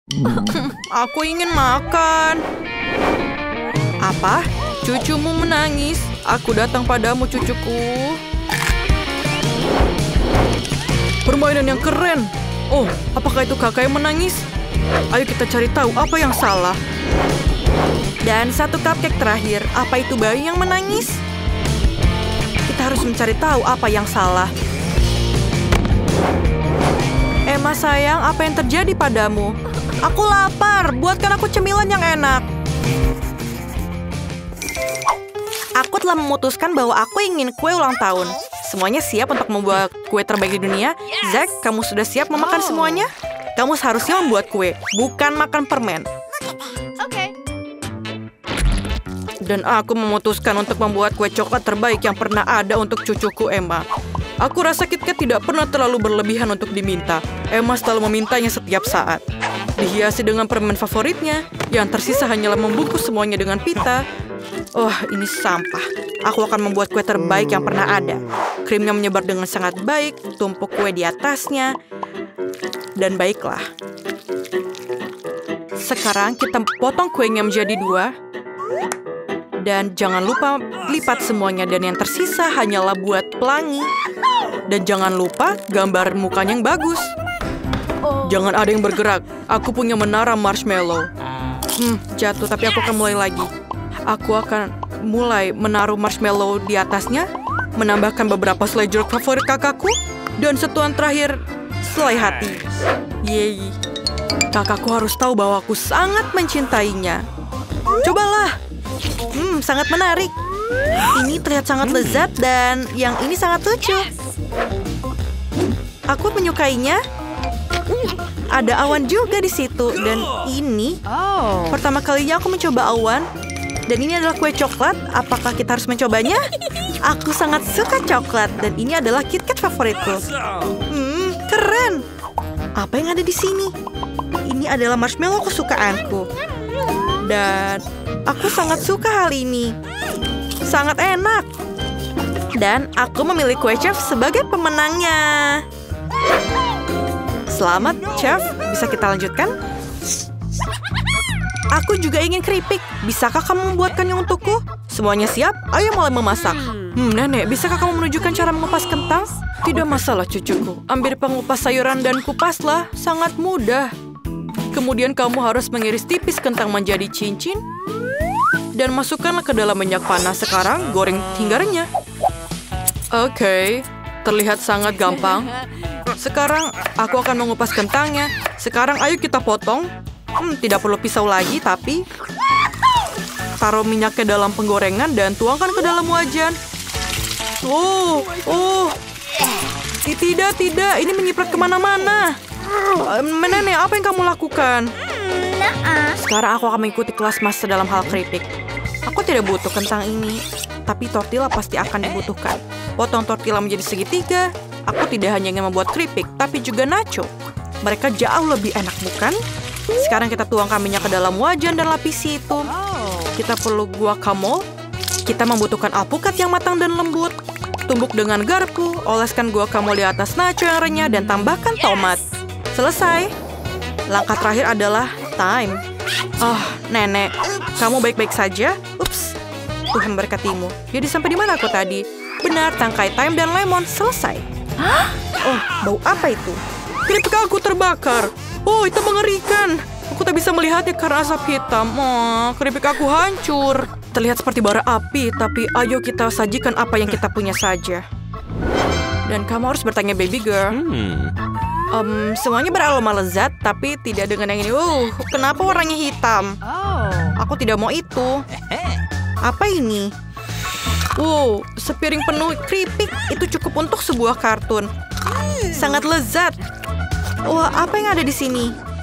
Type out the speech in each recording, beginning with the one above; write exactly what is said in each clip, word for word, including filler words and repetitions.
Aku ingin makan. Apa? Cucumu menangis. Aku datang padamu, cucuku. Permainan yang keren. Oh, apakah itu kakak yang menangis? Ayo kita cari tahu apa yang salah. Dan satu cupcake terakhir. Apa itu bayi yang menangis? Kita harus mencari tahu apa yang salah. Emma sayang, apa yang terjadi padamu? Aku lapar, buatkan aku cemilan yang enak. Aku telah memutuskan bahwa aku ingin kue ulang tahun. Semuanya siap untuk membuat kue terbaik di dunia? Zack, kamu sudah siap memakan semuanya? Kamu seharusnya membuat kue, bukan makan permen. Oke. Dan aku memutuskan untuk membuat kue coklat terbaik yang pernah ada untuk cucuku Emma. Aku rasa KitKat tidak pernah terlalu berlebihan untuk diminta. Emma selalu memintanya setiap saat. Dihiasi dengan permen favoritnya, yang tersisa hanyalah membungkus semuanya dengan pita. Oh, ini sampah. Aku akan membuat kue terbaik yang pernah ada. Krimnya menyebar dengan sangat baik, tumpuk kue di atasnya. Dan baiklah. Sekarang kita potong kuenya menjadi dua. Dan jangan lupa lipat semuanya. Dan yang tersisa hanyalah buat pelangi. Dan jangan lupa gambar mukanya yang bagus. Jangan ada yang bergerak. Aku punya menara marshmallow. Hmm, jatuh, tapi aku akan mulai lagi. Aku akan mulai menaruh marshmallow di atasnya, menambahkan beberapa selai jeruk favorit kakakku, dan sentuhan terakhir, selai hati. Yeay. Kakakku harus tahu bahwa aku sangat mencintainya. Cobalah. Hmm, sangat menarik. Ini terlihat sangat lezat dan yang ini sangat lucu. Aku menyukainya. Ada awan juga di situ dan ini pertama kalinya aku mencoba awan. Dan ini adalah kue coklat. Apakah kita harus mencobanya? Aku sangat suka coklat dan ini adalah KitKat favoritku. Hmm, keren. Apa yang ada di sini? Ini adalah marshmallow kesukaanku. Dan aku sangat suka hal ini. Sangat enak. Dan aku memilih kue chef sebagai pemenangnya. Selamat, chef. Bisa kita lanjutkan? Aku juga ingin keripik. Bisakah kamu membuatkannya untukku? Semuanya siap? Ayo mulai memasak. Hmm, Nenek, bisakah kamu menunjukkan cara mengupas kentang? Tidak masalah, cucuku. Ambil pengupas sayuran dan kupaslah. Sangat mudah. Kemudian kamu harus mengiris tipis kentang menjadi cincin. Dan masukkanlah ke dalam minyak panas. Sekarang goreng hingga renyah. Oke, okay. Terlihat sangat gampang. Sekarang aku akan mengupas kentangnya. Sekarang ayo kita potong. Hmm, tidak perlu pisau lagi, tapi taruh minyaknya dalam penggorengan dan tuangkan ke dalam wajan. Oh, oh. Tidak, tidak. Ini menyiprat kemana-mana. Nenek, apa yang kamu lakukan? Sekarang aku akan mengikuti kelas master dalam hal keripik. Aku tidak butuh kentang ini, tapi tortilla pasti akan dibutuhkan. Potong tortilla menjadi segitiga. Aku tidak hanya ingin membuat keripik, tapi juga nacho. Mereka jauh lebih enak, bukan? Sekarang kita tuangkan minyak ke dalam wajan dan lapisi itu. Kita perlu guacamole. Kita membutuhkan alpukat yang matang dan lembut. Tumbuk dengan garpu. Oleskan guacamole di atas nacho yang renyah dan tambahkan tomat. Selesai. Langkah terakhir adalah thyme. Oh, Nenek, kamu baik-baik saja? Ups, Tuhan berkatimu. Jadi sampai di mana aku tadi? Benar, tangkai thyme dan lemon. Selesai. Hah? Oh, bau apa itu? Keripik aku terbakar. Oh, itu mengerikan. Aku tak bisa melihatnya karena asap hitam. Oh, keripik aku hancur. Terlihat seperti bara api, tapi ayo kita sajikan apa yang kita punya saja. Dan kamu harus bertanya, baby girl. Hmm. Um, semuanya beraroma lezat, tapi tidak dengan yang ini. Uh, kenapa warnanya hitam? Aku tidak mau itu. Apa ini? Wow, sepiring penuh keripik. Itu cukup untuk sebuah kartun. Sangat lezat. Wah, apa yang ada di sini?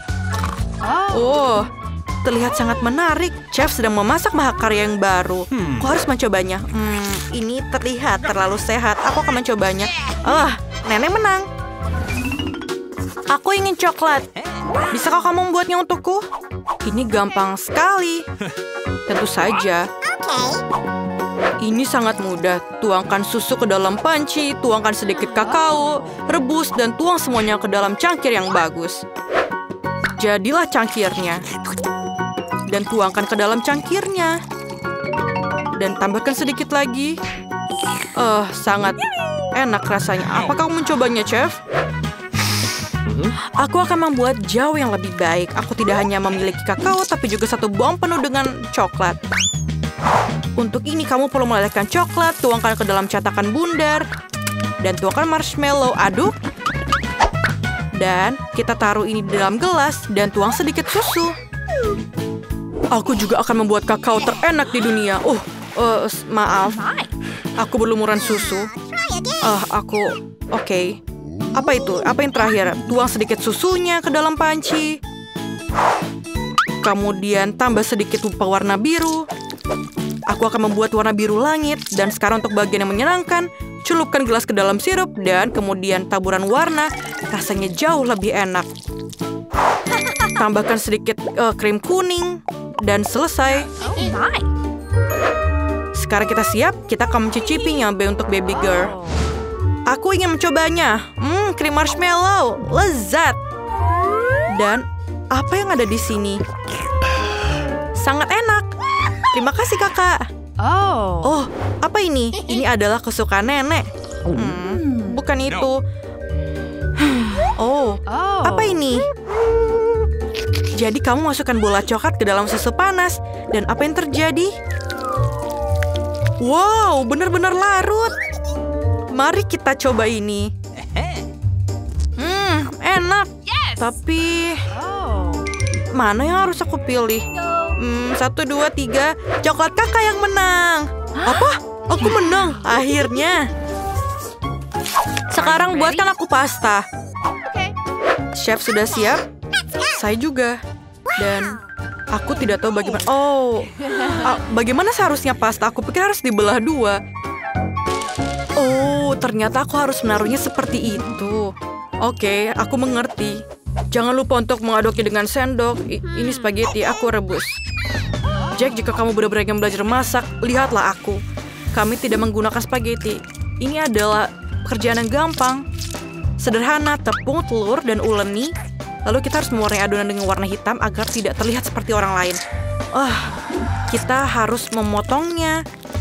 Oh, terlihat sangat menarik. Chef sedang memasak mahakarya yang baru. Hmm. Aku harus mencobanya. Hmm, ini terlihat terlalu sehat. Aku akan mencobanya. Ah, Nenek menang. Aku ingin coklat. Bisakah kamu membuatnya untukku? Ini gampang sekali. Tentu saja. Ini sangat mudah. Tuangkan susu ke dalam panci, tuangkan sedikit kakao, rebus, dan tuang semuanya ke dalam cangkir yang bagus. Jadilah cangkirnya. Dan tuangkan ke dalam cangkirnya. Dan tambahkan sedikit lagi. Eh, uh, sangat enak rasanya. Apa kamu mencobanya, Chef? Aku akan membuat jauh yang lebih baik. Aku tidak hanya memiliki kakao, tapi juga satu bong penuh dengan coklat. Untuk ini, kamu perlu melelehkan coklat, tuangkan ke dalam cetakan bundar, dan tuangkan marshmallow, aduk. Dan kita taruh ini di dalam gelas, dan tuang sedikit susu. Aku juga akan membuat kakao terenak di dunia. Oh, uh, maaf. Aku berlumuran susu. Ah, uh, aku... Oke. Okay. Apa itu? Apa yang terakhir? Tuang sedikit susunya ke dalam panci. Kemudian tambah sedikit pewarna biru. Aku akan membuat warna biru langit. Dan sekarang untuk bagian yang menyenangkan, celupkan gelas ke dalam sirup. Dan kemudian taburan warna. Rasanya jauh lebih enak. Tambahkan sedikit uh, krim kuning. Dan selesai. Sekarang kita siap. Kita akan mencicipinya untuk baby girl. Aku ingin mencobanya. Hmm, krim marshmallow. Lezat. Dan apa yang ada di sini? Sangat enak. Terima kasih, kakak. Oh. Oh, apa ini? Ini adalah kesukaan nenek. Hmm, bukan itu. Oh, apa ini? Jadi kamu masukkan bola coklat ke dalam susu panas. Dan apa yang terjadi? Wow, benar-benar larut. Mari kita coba ini. Hmm, enak. Tapi mana yang harus aku pilih? Hmm, satu, dua, tiga. Coklat kakak yang menang. Apa? Aku menang. Akhirnya. Sekarang buatkan aku pasta. Chef sudah siap? Saya juga. Dan aku tidak tahu bagaimana. Oh, uh, bagaimana seharusnya pasta? Aku pikir harus dibelah dua. Oh, ternyata aku harus menaruhnya seperti itu. Oke, aku mengerti. Jangan lupa untuk mengaduknya dengan sendok. I ini spaghetti, aku rebus. Jack, jika kamu benar-benar ingin belajar masak, lihatlah aku. Kami tidak menggunakan spaghetti. Ini adalah pekerjaan yang gampang. Sederhana, tepung, telur, dan uleni. Lalu kita harus mewarnai adonan dengan warna hitam agar tidak terlihat seperti orang lain. Ah, uh, kita harus memotongnya.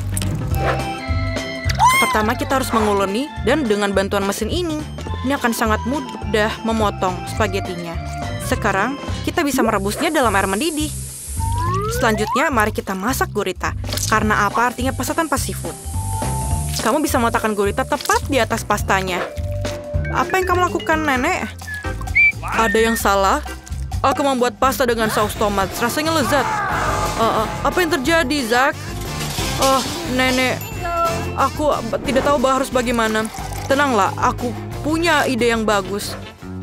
Pertama kita harus menguleni dan dengan bantuan mesin ini, ini akan sangat mudah memotong spagettinya. Sekarang kita bisa merebusnya dalam air mendidih. Selanjutnya mari kita masak gurita. Karena apa artinya pasta tanpa seafood? Kamu bisa meletakkan gurita tepat di atas pastanya. Apa yang kamu lakukan, nenek? Ada yang salah? Aku membuat pasta dengan saus tomat. Rasanya lezat. Uh, uh, apa yang terjadi, Zak? Oh, nenek. Aku tidak tahu harus bagaimana. Tenanglah, aku punya ide yang bagus.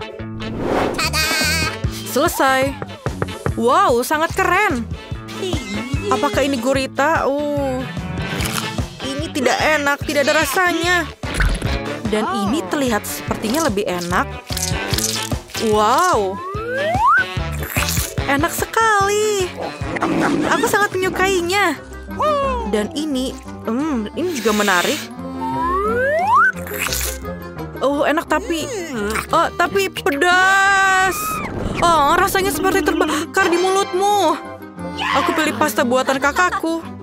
Selesai. Wow, sangat keren. Apakah ini gurita? Uh, ini tidak enak, tidak ada rasanya. Dan ini terlihat sepertinya lebih enak. Wow, enak sekali. Aku sangat menyukainya. Dan ini, hmm, ini juga menarik. Oh, enak tapi, oh, tapi pedas. Oh, rasanya seperti terbakar di mulutmu. Aku pilih pasta buatan kakakku.